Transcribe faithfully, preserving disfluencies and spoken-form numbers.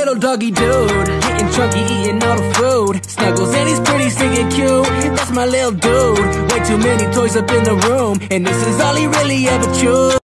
little doggy dude, getting chunky, eating all the food. Snuggles and he's pretty sick and cute. That's my little dude. Way too many toys up in the room, and this is all he really ever chewed.